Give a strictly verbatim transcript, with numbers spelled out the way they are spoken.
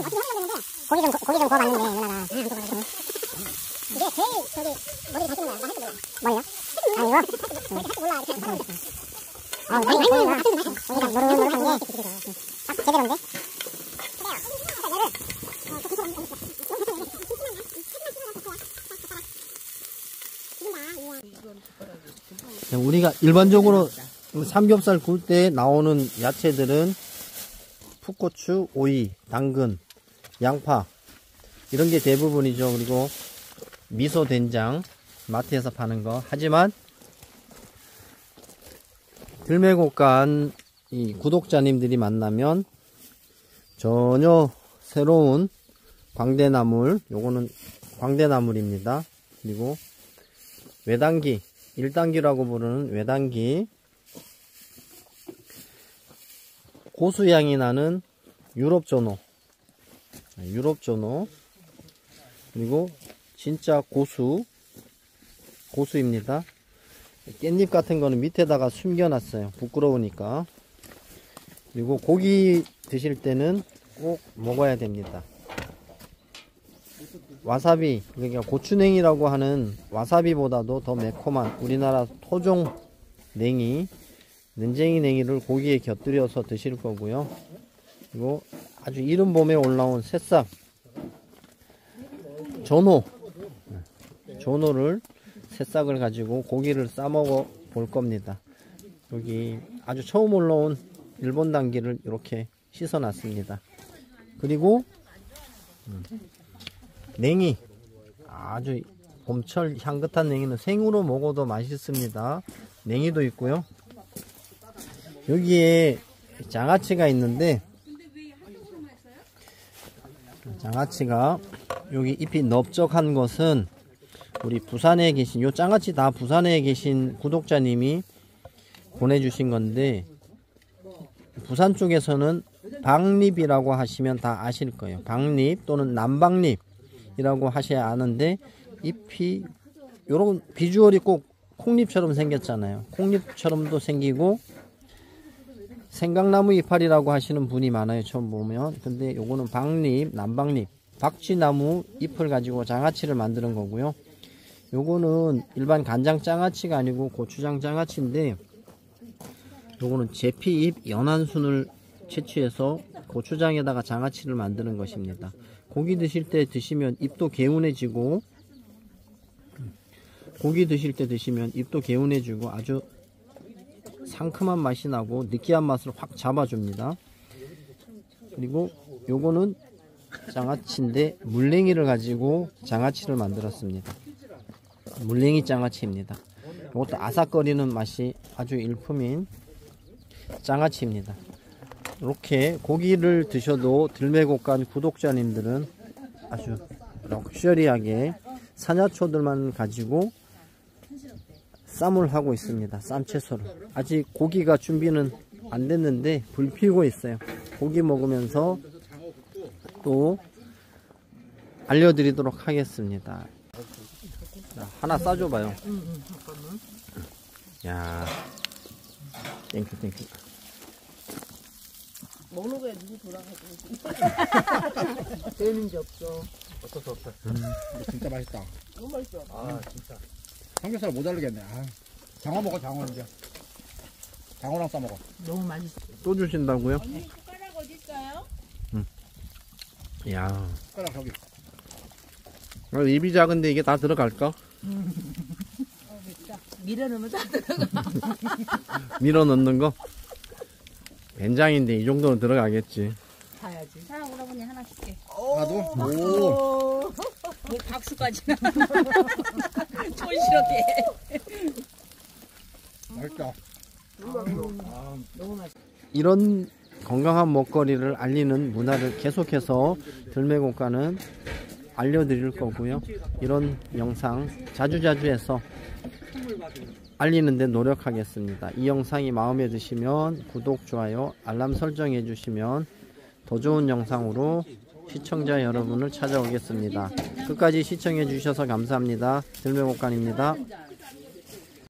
고기 좀, 고기 좀 구워봤는데, 누나가. 이게 제일, 저기, 머리 잘 쓰는 거야. 나 할 줄 몰라. 뭐예요? 아, 이거? 할 줄 몰라. 이렇게 하는 거. 어, 많이, 많이 먹는 거야. 여기가 노릇노릇한 게, 딱 제대로인데? 우리가 일반적으로 삼겹살 구울 때 나오는 야채들은 풋고추, 오이, 당근, 양파 이런 게 대부분이죠. 그리고 미소, 된장, 마트에서 파는 거. 하지만 들매곡간 이 구독자님들이 만나면 전혀 새로운 광대나물, 요거는 광대나물입니다. 그리고 외단기, 일 단기라고 부르는 외단기, 고수향이 나는 유럽조노, 유럽조노, 그리고 진짜 고수, 고수입니다. 깻잎 같은 거는 밑에다가 숨겨놨어요. 부끄러우니까. 그리고 고기 드실 때는 꼭 먹어야 됩니다. 와사비, 그러니까 고추냉이라고 하는 와사비보다도 더 매콤한 우리나라 토종 냉이, nen쟁이 냉이를 고기에 곁들여서 드실 거고요. 그리고 아주 이른 봄에 올라온 새싹 조노, 조노를 새싹을 가지고 고기를 싸먹어 볼 겁니다. 여기 아주 처음 올라온 일본 당기를 이렇게 씻어 놨습니다. 그리고 냉이, 아주 봄철 향긋한 냉이는 생으로 먹어도 맛있습니다. 냉이도 있고요. 여기에 장아찌가 있는데, 장아찌가 여기 잎이 넓적한 것은 우리 부산에 계신, 요 장아찌 다 부산에 계신 구독자님이 보내주신 건데, 부산 쪽에서는 박립이라고 하시면 다 아실 거예요. 박립 또는 남박립이라고 하셔야 아는데, 잎이 요런 비주얼이 꼭 콩잎처럼 생겼잖아요. 콩잎처럼도 생기고 생강나무 이파리라고 하시는 분이 많아요. 처음 보면. 근데 요거는 박립, 남박립, 박쥐나무 잎을 가지고 장아찌를 만드는 거고요. 요거는 일반 간장 장아찌가 아니고 고추장 장아찌인데, 요거는 제피잎 연한순을 채취해서 고추장에다가 장아찌를 만드는 것입니다. 고기 드실 때 드시면 입도 개운해지고, 고기 드실 때 드시면 입도 개운해지고 아주 상큼한 맛이 나고 느끼한 맛을 확 잡아줍니다. 그리고 요거는 장아찌인데 물냉이를 가지고 장아찌를 만들었습니다. 물냉이 장아찌입니다. 이것도 아삭거리는 맛이 아주 일품인 장아찌입니다. 이렇게 고기를 드셔도 들매곡간 구독자님들은 아주 럭셔리하게 사냐초들만 가지고 쌈을 하고 있습니다. 쌈채소를. 아직 고기가 준비는 안 됐는데 불 피우고 있어요. 고기 먹으면서 또 알려드리도록 하겠습니다. 자, 하나 싸줘봐요. 야, 땡큐 땡큐. 먹는 거에 눈이 돌아가지고 되는지 없어. 어쩔 수 없다. 음, 이거 진짜 맛있다. 너무 맛있어. 아 진짜. 삼겹살 못 알리겠네. 아, 장어 먹어 장어 이제. 장어랑 싸 먹어. 너무 맛있어. 또 주신다고요? 언니 숟가락 어디 있어요? 음. 야. 숟가락 저기. 아, 입이 작은데 이게 다 들어갈까? 음. 어, 맵다. 밀어 넣으면 다 들어가. 밀어 넣는 거? 된장인데 이 정도는 들어가겠지. 사야지. 자, 오라버니 하나 줄게. 하나도? 오. 뭐 박수까지 나. 촌스럽게. 맛있다. 아, 너무 맛있어. 이런 건강한 먹거리를 알리는 문화를 계속해서 들매곡간은 알려드릴 거고요. 이런 영상 자주자주 해서 알리는데 노력하겠습니다. 이 영상이 마음에 드시면 구독, 좋아요, 알람 설정 해주시면 더 좋은 영상으로 시청자 여러분을 찾아오겠습니다. 끝까지 시청해 주셔서 감사합니다. 들매곡간입니다.